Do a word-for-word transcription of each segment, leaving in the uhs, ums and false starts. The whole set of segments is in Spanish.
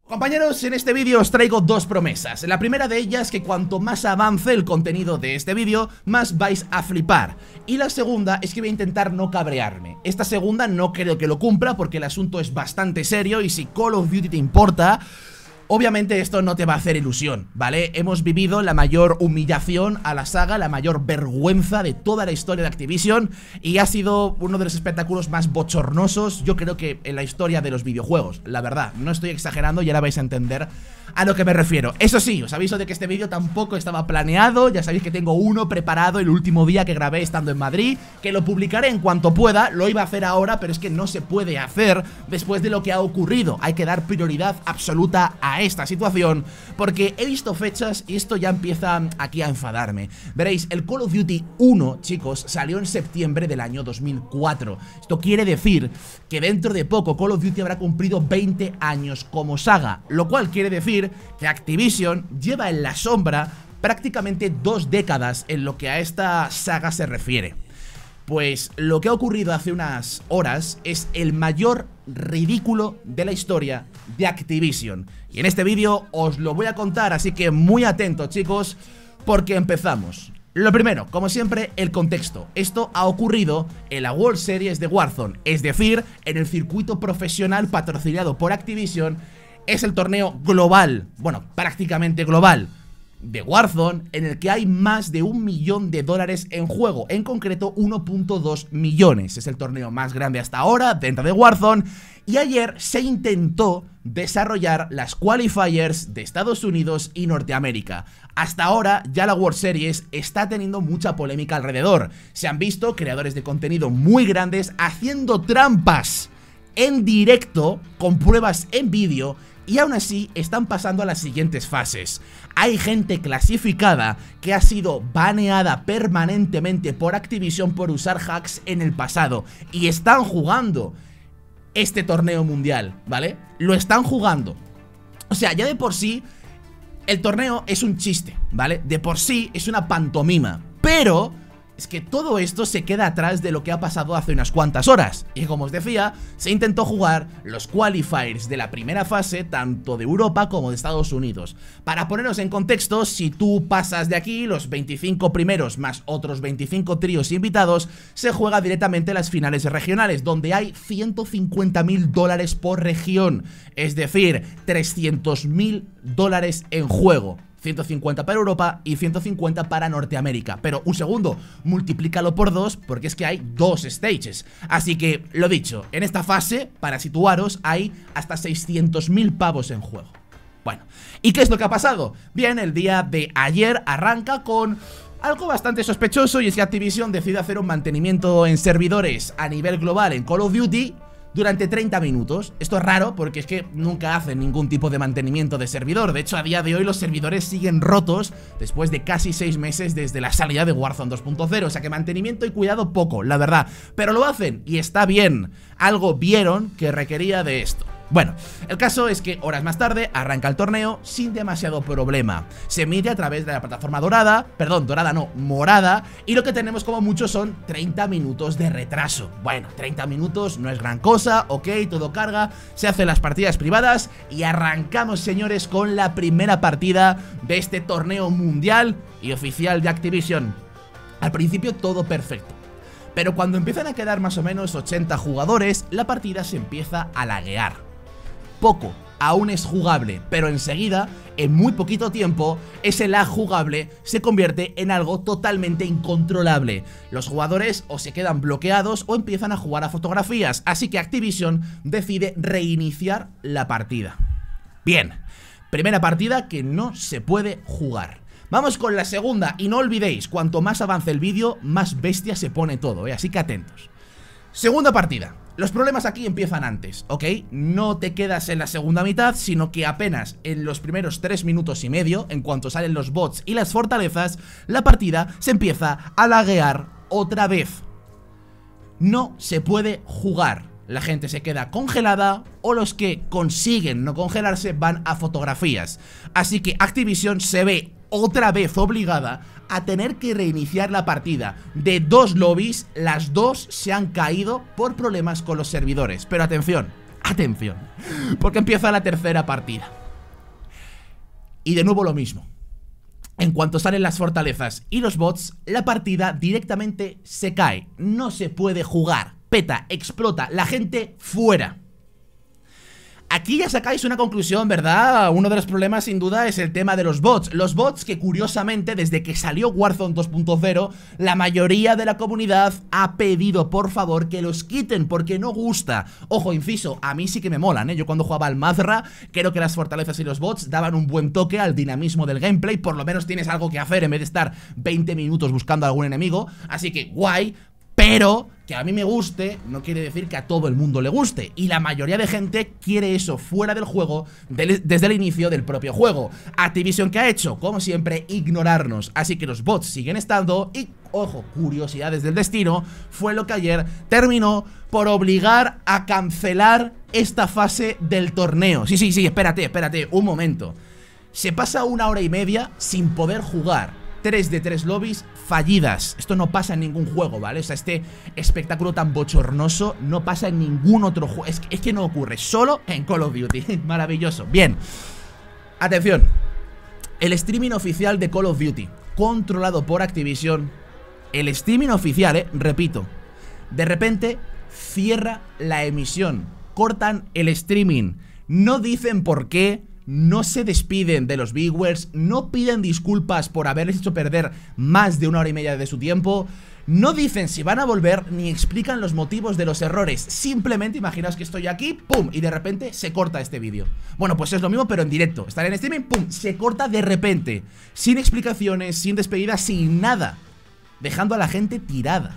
Compañeros, en este vídeo os traigo dos promesas. La primera de ellas es que cuanto más avance el contenido de este vídeo, más vais a flipar. Y la segunda es que voy a intentar no cabrearme. Esta segunda no creo que lo cumpla porque el asunto es bastante serio y si Call of Duty te importa, obviamente esto no te va a hacer ilusión, ¿vale? Hemos vivido la mayor humillación a la saga, la mayor vergüenza de toda la historia de Activision y ha sido uno de los espectáculos más bochornosos, yo creo que en la historia de los videojuegos, la verdad, no estoy exagerando y ahora vais a entender a lo que me refiero. Eso sí, os aviso de que este vídeo tampoco estaba planeado, ya sabéis que tengo uno preparado el último día que grabé estando en Madrid, que lo publicaré en cuanto pueda, lo iba a hacer ahora, pero es que no se puede hacer después de lo que ha ocurrido, hay que dar prioridad absoluta a esta situación, porque he visto fechas y esto ya empieza aquí a enfadarme. Veréis, el Call of Duty uno, chicos, salió en septiembre del año dos mil cuatro. Esto quiere decir que dentro de poco Call of Duty habrá cumplido veinte años como saga, lo cual quiere decir que Activision lleva en la sombra prácticamente dos décadas en lo que a esta saga se refiere. Pues lo que ha ocurrido hace unas horas es el mayor ridículo de la historia de Activision. Y en este vídeo os lo voy a contar, así que muy atentos, chicos, porque empezamos. Lo primero, como siempre, el contexto. Esto ha ocurrido en la World Series de Warzone, es decir, en el circuito profesional patrocinado por Activision. Es el torneo global, bueno, prácticamente global, de Warzone, en el que hay más de un millón de dólares en juego, en concreto uno punto dos millones. Es el torneo más grande hasta ahora dentro de Warzone. Y ayer se intentó desarrollar las qualifiers de Estados Unidos y Norteamérica. Hasta ahora ya la World Series está teniendo mucha polémica alrededor. Se han visto creadores de contenido muy grandes haciendo trampas en directo con pruebas en vídeo. Y aún así están pasando a las siguientes fases. Hay gente clasificada que ha sido baneada permanentemente por Activision por usar hacks en el pasado. Y están jugando este torneo mundial, ¿vale? Lo están jugando. O sea, ya de por sí el torneo es un chiste, ¿vale? De por sí es una pantomima. Pero es que todo esto se queda atrás de lo que ha pasado hace unas cuantas horas. Y como os decía, se intentó jugar los qualifiers de la primera fase, tanto de Europa como de Estados Unidos. Para ponernos en contexto, si tú pasas de aquí, los veinticinco primeros más otros veinticinco tríos invitados, se juega directamente las finales regionales, donde hay ciento cincuenta mil dólares por región. Es decir, trescientos mil dólares en juego. ciento cincuenta para Europa y ciento cincuenta para Norteamérica. Pero un segundo, multiplícalo por dos porque es que hay dos stages. Así que, lo dicho, en esta fase, para situaros, hay hasta seiscientos mil pavos en juego. Bueno, ¿y qué es lo que ha pasado? Bien, el día de ayer arranca con algo bastante sospechoso, y es que Activision decide hacer un mantenimiento en servidores a nivel global en Call of Duty durante treinta minutos. Esto es raro porque es que nunca hacen ningún tipo de mantenimiento de servidor. De hecho, a día de hoy los servidores siguen rotos después de casi seis meses desde la salida de Warzone dos punto cero. O sea que mantenimiento y cuidado poco, la verdad. Pero lo hacen y está bien. Algo vieron que requería de esto. Bueno, el caso es que horas más tarde arranca el torneo sin demasiado problema. Se emite a través de la plataforma dorada, perdón, dorada no, morada, y lo que tenemos como mucho son treinta minutos de retraso. Bueno, treinta minutos no es gran cosa, ok, todo carga, se hacen las partidas privadas y arrancamos, señores, con la primera partida de este torneo mundial y oficial de Activision. Al principio todo perfecto, pero cuando empiezan a quedar más o menos ochenta jugadores, la partida se empieza a laguear. Poco, aún es jugable, pero enseguida, en muy poquito tiempo, ese lag jugable se convierte en algo totalmente incontrolable. Los jugadores o se quedan bloqueados o empiezan a jugar a fotografías, así que Activision decide reiniciar la partida. Bien, primera partida que no se puede jugar. Vamos con la segunda, y no olvidéis, cuanto más avance el vídeo, más bestia se pone todo, ¿eh? Así que atentos. Segunda partida. Los problemas aquí empiezan antes, ¿ok? No te quedas en la segunda mitad, sino que apenas en los primeros tres minutos y medio, en cuanto salen los bots y las fortalezas, la partida se empieza a laguear otra vez. No se puede jugar. La gente se queda congelada o los que consiguen no congelarse van a fotografías. Así que Activision se ve otra vez obligada a tener que reiniciar la partida. De dos lobbies, las dos se han caído por problemas con los servidores. Pero atención, atención, porque empieza la tercera partida. Y de nuevo lo mismo. En cuanto salen las fortalezas y los bots, la partida directamente se cae. No se puede jugar. Peta, explota, la gente fuera. Aquí ya sacáis una conclusión, ¿verdad? Uno de los problemas sin duda es el tema de los bots. Los bots que curiosamente desde que salió Warzone dos punto cero, la mayoría de la comunidad ha pedido por favor que los quiten porque no gusta. Ojo, inciso, a mí sí que me molan, ¿eh? Yo cuando jugaba al Mazra, creo que las fortalezas y los bots daban un buen toque al dinamismo del gameplay. Por lo menos tienes algo que hacer en vez de estar veinte minutos buscando a algún enemigo. Así que guay. Pero que a mí me guste no quiere decir que a todo el mundo le guste. Y la mayoría de gente quiere eso fuera del juego de, desde el inicio del propio juego. Activision, ¿qué ha hecho? Como siempre, ignorarnos. Así que los bots siguen estando y, ojo, curiosidades del destino, fue lo que ayer terminó por obligar a cancelar esta fase del torneo. Sí, sí, sí, espérate, espérate, un momento. Se pasa una hora y media sin poder jugar. tres de tres lobbies fallidas. Esto no pasa en ningún juego, ¿vale? O sea, este espectáculo tan bochornoso no pasa en ningún otro juego. Es, es que no ocurre, solo en Call of Duty. Maravilloso. Bien. Atención. El streaming oficial de Call of Duty, controlado por Activision. El streaming oficial, eh, repito. De repente, cierra la emisión. Cortan el streaming. No dicen por qué. No se despiden de los viewers, no piden disculpas por haberles hecho perder más de una hora y media de su tiempo, no dicen si van a volver ni explican los motivos de los errores. Simplemente imaginaos que estoy aquí, pum, y de repente se corta este vídeo. Bueno, pues es lo mismo pero en directo. Estar en streaming, pum, se corta de repente, sin explicaciones, sin despedida, sin nada, dejando a la gente tirada.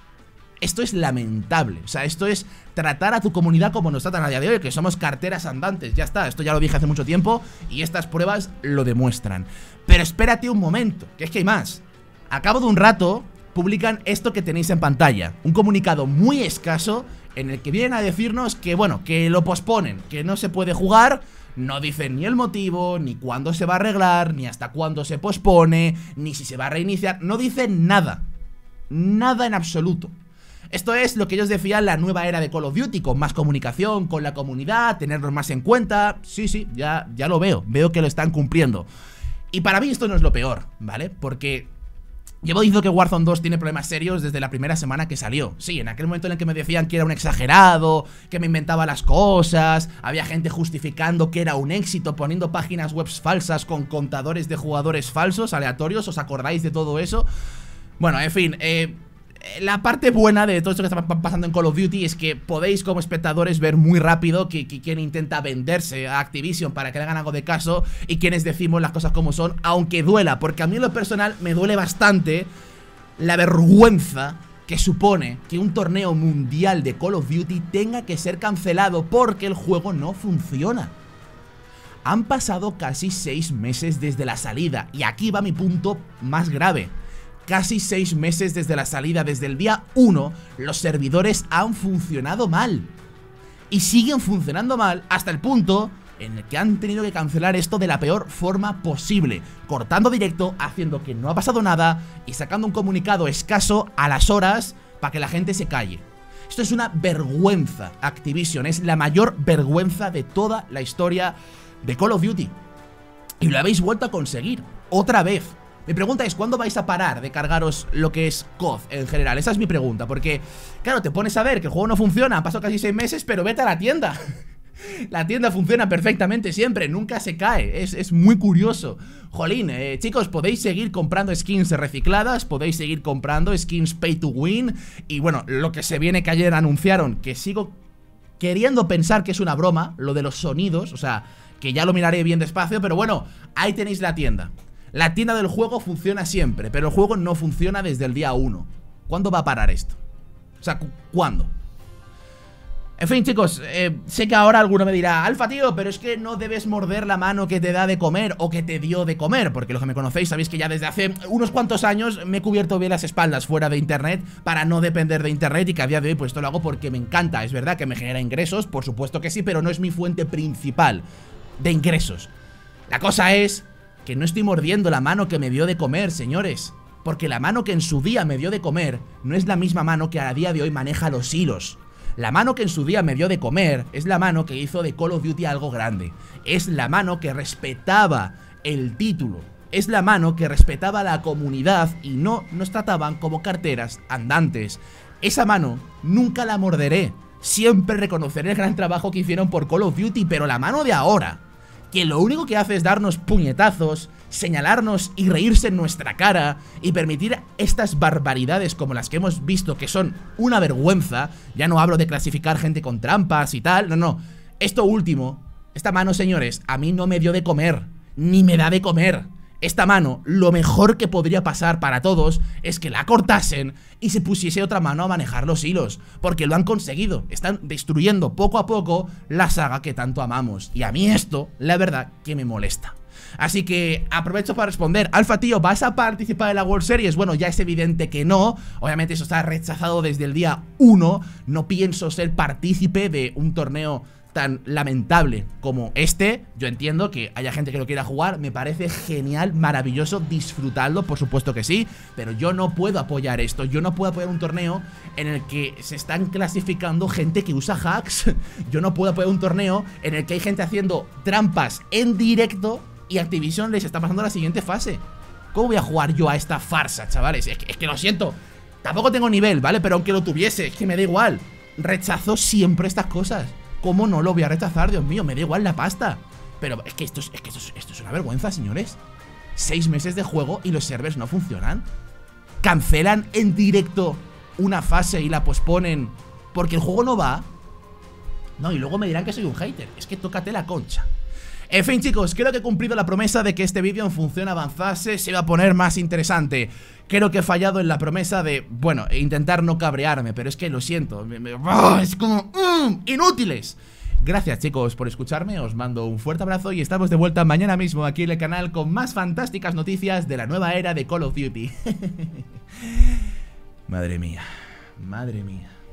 Esto es lamentable, o sea, esto es tratar a tu comunidad como nos tratan a día de hoy, que somos carteras andantes, ya está, esto ya lo dije hace mucho tiempo y estas pruebas lo demuestran. Pero espérate un momento, que es que hay más. A cabo de un rato publican esto que tenéis en pantalla, un comunicado muy escaso en el que vienen a decirnos que, bueno, que lo posponen, que no se puede jugar. No dicen ni el motivo, ni cuándo se va a arreglar, ni hasta cuándo se pospone, ni si se va a reiniciar, no dicen nada, nada en absoluto. Esto es lo que ellos decían, la nueva era de Call of Duty, con más comunicación con la comunidad, tenerlos más en cuenta. Sí, sí, ya, ya lo veo, veo que lo están cumpliendo. Y para mí esto no es lo peor, ¿vale? Porque llevo diciendo que Warzone dos tiene problemas serios desde la primera semana que salió. Sí, en aquel momento en el que me decían que era un exagerado, que me inventaba las cosas, había gente justificando que era un éxito, poniendo páginas web falsas con contadores de jugadores falsos, aleatorios. ¿Os acordáis de todo eso? Bueno, en fin, eh... la parte buena de todo esto que está pasando en Call of Duty es que podéis como espectadores ver muy rápido que, que quién intenta venderse a Activision para que le hagan algo de caso y quienes decimos las cosas como son, aunque duela, porque a mí en lo personal me duele bastante la vergüenza que supone que un torneo mundial de Call of Duty tenga que ser cancelado porque el juego no funciona. Han pasado casi seis meses desde la salida y aquí va mi punto más grave. Casi seis meses desde la salida, desde el día uno, los servidores han funcionado mal. Y siguen funcionando mal hasta el punto en el que han tenido que cancelar esto de la peor forma posible, cortando directo, haciendo que no ha pasado nada y sacando un comunicado escaso a las horas para que la gente se calle. Esto es una vergüenza, Activision, es la mayor vergüenza de toda la historia de Call of Duty. Y lo habéis vuelto a conseguir, otra vez. Mi pregunta es, ¿cuándo vais a parar de cargaros lo que es C O D en general? Esa es mi pregunta, porque, claro, te pones a ver que el juego no funciona, han pasado casi seis meses, pero vete a la tienda. La tienda funciona perfectamente siempre, nunca se cae, es, es muy curioso. Jolín, eh, chicos, podéis seguir comprando skins recicladas, podéis seguir comprando skins pay to win. Y bueno, lo que se viene, que ayer anunciaron, que sigo queriendo pensar que es una broma, lo de los sonidos, o sea, que ya lo miraré bien despacio, pero bueno, ahí tenéis la tienda. La tienda del juego funciona siempre, pero el juego no funciona desde el día uno. ¿Cuándo va a parar esto? O sea, ¿cuándo? En fin, chicos, eh, sé que ahora alguno me dirá, Alfa, tío, pero es que no debes morder la mano que te da de comer o que te dio de comer, porque los que me conocéis sabéis que ya desde hace unos cuantos años me he cubierto bien las espaldas fuera de internet para no depender de internet y que a día de hoy pues esto lo hago porque me encanta. Es verdad que me genera ingresos, por supuesto que sí, pero no es mi fuente principal de ingresos. La cosa es que no estoy mordiendo la mano que me dio de comer, señores, porque la mano que en su día me dio de comer no es la misma mano que a día de hoy maneja los hilos. La mano que en su día me dio de comer es la mano que hizo de Call of Duty algo grande. Es la mano que respetaba el título. Es la mano que respetaba a la comunidad y no nos trataban como carteras andantes. Esa mano nunca la morderé. Siempre reconoceré el gran trabajo que hicieron por Call of Duty, pero la mano de ahora, que lo único que hace es darnos puñetazos, señalarnos y reírse en nuestra cara y permitir estas barbaridades como las que hemos visto, que son una vergüenza. Ya no hablo de clasificar gente con trampas y tal, no, no. Esto último, esta mano, señores, a mí no me dio de comer, ni me da de comer. Esta mano, lo mejor que podría pasar para todos es que la cortasen y se pusiese otra mano a manejar los hilos, porque lo han conseguido. Están destruyendo poco a poco la saga que tanto amamos, y a mí esto, la verdad, que me molesta. Así que aprovecho para responder. Alfa, tío, ¿vas a participar en la World Series? Bueno, ya es evidente que no. Obviamente eso está rechazado desde el día uno. No pienso ser partícipe de un torneo tan lamentable como este. Yo entiendo que haya gente que lo quiera jugar, me parece genial, maravilloso, disfrutarlo, por supuesto que sí, pero yo no puedo apoyar esto. Yo no puedo apoyar un torneo en el que se están clasificando gente que usa hacks. Yo no puedo apoyar un torneo en el que hay gente haciendo trampas en directo y Activision les está pasando a la siguiente fase. ¿Cómo voy a jugar yo a esta farsa, chavales? Es que, es que lo siento, tampoco tengo nivel, ¿vale? Pero aunque lo tuviese, es que me da igual. Rechazo siempre estas cosas. ¿Cómo no lo voy a rechazar? Dios mío, me da igual la pasta. Pero es que esto es, es, que esto es, esto es una vergüenza, señores. Seis meses de juego y los servers no funcionan. Cancelan en directo una fase y la posponen porque el juego no va. No, y luego me dirán que soy un hater. Es que tócate la concha. En fin, chicos, creo que he cumplido la promesa de que este vídeo en función avanzase se iba a poner más interesante. Creo que he fallado en la promesa de, bueno, intentar no cabrearme, pero es que lo siento, me, me, ¡oh! Es como ¡mmm! ¡Inútiles! Gracias, chicos, por escucharme, os mando un fuerte abrazo y estamos de vuelta mañana mismo aquí en el canal con más fantásticas noticias de la nueva era de Call of Duty. Madre mía, madre mía.